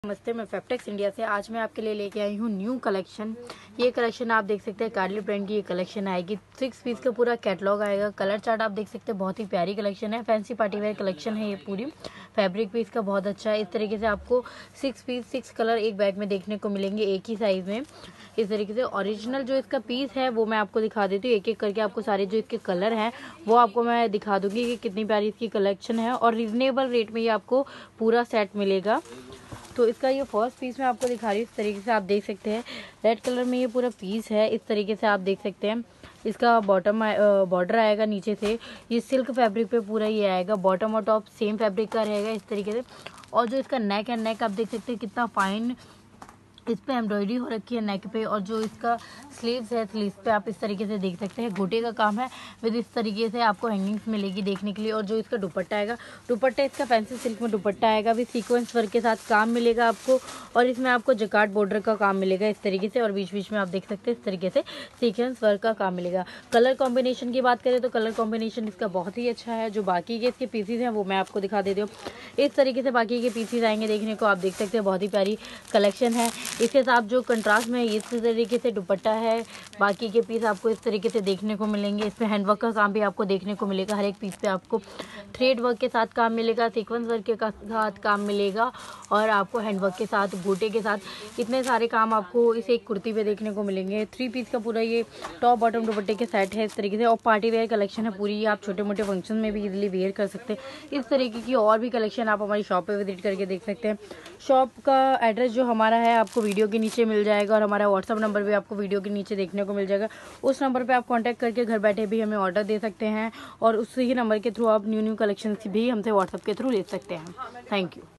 नमस्ते, मैं फैब्टेक्स इंडिया से। आज मैं आपके लिए लेके आई हूँ न्यू कलेक्शन। ये कलेक्शन आप देख सकते हैं, कार्डली ब्रांड की ये कलेक्शन आएगी। 6 पीस का पूरा कैटलॉग आएगा। कलर चार्ट आप देख सकते हैं, बहुत ही प्यारी कलेक्शन है। फैंसी पार्टी वेयर कलेक्शन है ये पूरी। फैब्रिक भी इसका बहुत अच्छा है। इस तरीके से आपको 6 पीस 6 कलर एक बैग में देखने को मिलेंगे, एक ही साइज में। इस तरीके से ओरिजिनल जो इसका पीस है वो मैं आपको दिखा देती हूँ। एक एक करके आपको सारे जो इसके कलर हैं वो आपको मैं दिखा दूंगी कि कितनी प्यारी इसकी कलेक्शन है। और रीजनेबल रेट में ये आपको पूरा सेट मिलेगा। तो इसका ये फर्स्ट पीस मैं आपको दिखा रही हूँ। इस तरीके से आप देख सकते हैं, रेड कलर में ये पूरा पीस है। इस तरीके से आप देख सकते हैं, इसका बॉटम बॉर्डर आएगा नीचे से। ये सिल्क फैब्रिक पे पूरा ये आएगा। बॉटम और टॉप सेम फैब्रिक का रहेगा इस तरीके से। और जो इसका नेक है, नेक आप देख सकते हैं कितना फाइन इस पे एम्ब्रॉयडरी हो रखी है नेक पे। और जो इसका स्लीव्स है, स्लीव्स पे आप इस तरीके से देख सकते हैं गोटे का काम है। विद इस तरीके से आपको हैंगिंग्स मिलेगी देखने के लिए। और जो इसका दुपट्टा आएगा, दुपट्टा इसका फैंसी सिल्क में दुपट्टा आएगा। विद सीक्वेंस वर्क के साथ काम मिलेगा आपको। और इसमें आपको जकार्ड बॉर्डर का काम मिलेगा इस तरीके से। और बीच बीच में आप देख सकते हैं इस तरीके से सीक्वेंस वर्क का काम मिलेगा। कलर कॉम्बिनेशन की बात करें तो कलर कॉम्बिनेशन इसका बहुत ही अच्छा है। जो बाकी के इसके पीसीज हैं वो मैं आपको दिखा देती हूँ। इस तरीके से बाकी के पीसीज आएंगे देखने को, आप देख सकते हैं। बहुत ही प्यारी कलेक्शन है। इसके साथ जो कंट्रास्ट में इस तरीके से दुपट्टा है, बाकी के पीस आपको इस तरीके से देखने को मिलेंगे। इसमें हैंडवर्क का काम भी आपको देखने को मिलेगा। हर एक पीस पे आपको थ्रेड वर्क के साथ काम मिलेगा, सीक्वेंस वर्क के साथ काम मिलेगा। और आपको हैंडवर्क के साथ, गोटे के साथ इतने सारे काम आपको इस एक कुर्ती पे देखने को मिलेंगे। 3 पीस का पूरा ये टॉप बॉटम दुपट्टे के सेट है इस तरीके से। और पार्टी वेयर कलेक्शन है पूरी। आप छोटे मोटे फंक्शन में भी इजीली वेयर कर सकते हैं। इस तरीके की और भी कलेक्शन आप हमारी शॉप पे विजिट करके देख सकते हैं। शॉप का एड्रेस जो हमारा है आपको वीडियो के नीचे मिल जाएगा। और हमारा व्हाट्सअप नंबर भी आपको वीडियो के नीचे देखने को मिल जाएगा। उस नंबर पे आप कांटेक्ट करके घर बैठे भी हमें ऑर्डर दे सकते हैं। और उसी ही नंबर के थ्रू आप न्यू कलेक्शन भी हमसे व्हाट्सअप के थ्रू ले सकते हैं। Thank you.